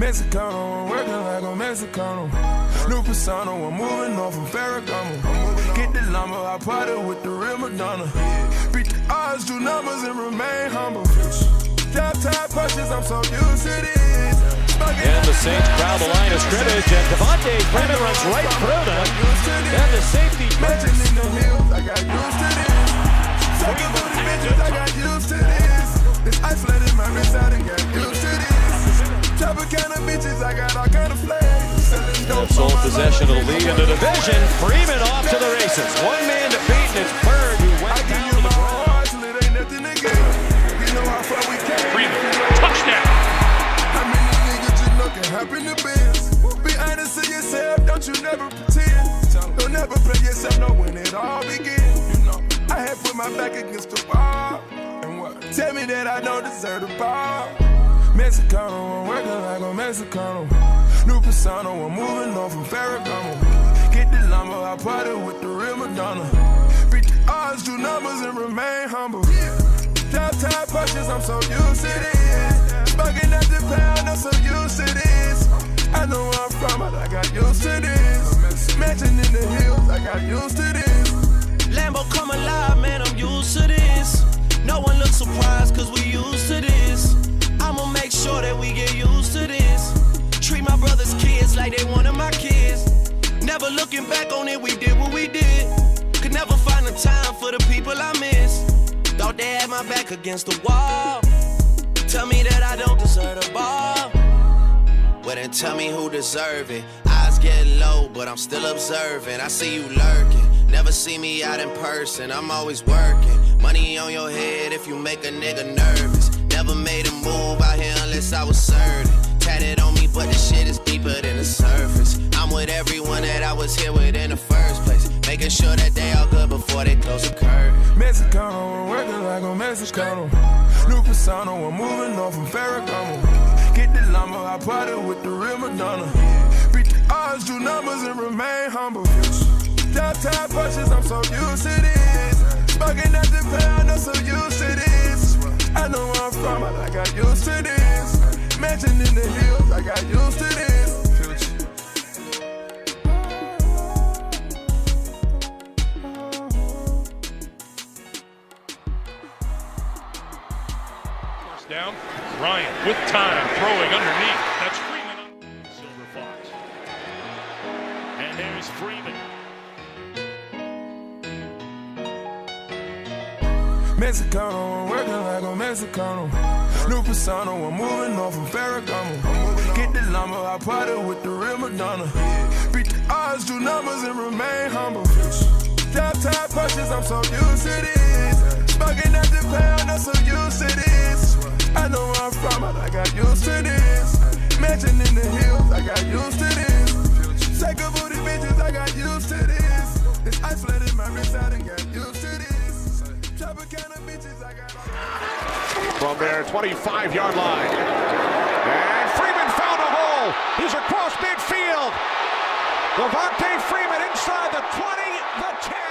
Mexicano, I'm working like a Mexicano. New persona, I'm moving on from Ferragamo. Get the llama, I party with the real Madonna. Beat the odds, do numbers, and remain humble. Drop top punches, I'm so used to this. And the Saints crowd the line of scrimmage, and Devonta Freeman runs right through them. And the safety matching in the hills, I got used to this. Sucking booty bitches, I got used to this. This isolated my wrist, I done got used to this. Chopper kind of bitches, I got all kind of flags. Sole possession of the lead in the division. Freeman off to the races. One man to beat, and it's Bird who went down to the ground. It ain't nothing to get. You know how far we came. Freeman, touchdown. How many niggas you know can happen to biz? Be honest to yourself, don't you never pretend. Don't never play yourself, know when it all begins. You know, I had put my back against the wall. And what? Tell me that I don't deserve the ball. Mexicano, I'm working like a Mexicano. New persona, I'm moving on from Ferragamo. Get the llama, I party with the real Madonna. Beat the odds, do numbers, and remain humble. Drop top punches, I'm so used to this. Smoking at the pound, I'm so used to this. I know where I'm from, but I got used to this. Mansion in the hills, I got used to this. Lambo come alive, man, I'm used to this. No one looks surprised, cause we used to this. I'ma make sure that we get used to this. Treat my brother's kids like they one of my kids. Never looking back on it, we did what we did. Could never find the time for the people I miss. Thought they had my back against the wall. Tell me that I don't deserve the ball. Well then tell me who deserve it. Eyes get low, but I'm still observing. I see you lurking. Never see me out in person, I'm always working. Money on your head if you make a nigga nervous. Never made a move out here unless I was certain. Tatted on me, but the shit is deeper than the surface. I'm with everyone that I was here with in the first place. Making sure that they all good before they close the curtain. Mexicano, I'm working like a Mexicano. New persona, I'm moving on from Ferragamo. Get the llama, I party with the real Madonna. Beat the odds, do numbers, and remain humble. Drop top punches, I'm so used to this. Smoking at the pound, I'm so used to this. I know where I'm from, but I got used to this. Mansion in the hills, I got used to this. Down, Ryan with time, throwing underneath. That's Freeman on Silver Fox. And there's Freeman. Mexicano, I'm working like a Mexicano. New persona, I'm moving on from Ferragamo. Get the llama, I party with the real Madonna. Beat the odds, do numbers, and remain humble. Drop top punches, I'm so used to this. Smoking at the pound, I'm so used to this. I know where I'm from, but I got used to this. Mansion in the hills, I got used to this. Psycho booty bitches, I got used to this. This isolated my wrist, I done got used to this. Chopper kind of bitches, I got from their 25-yard line. And Freeman found a hole. He's across midfield. Devonta Freeman inside the 20, the 10.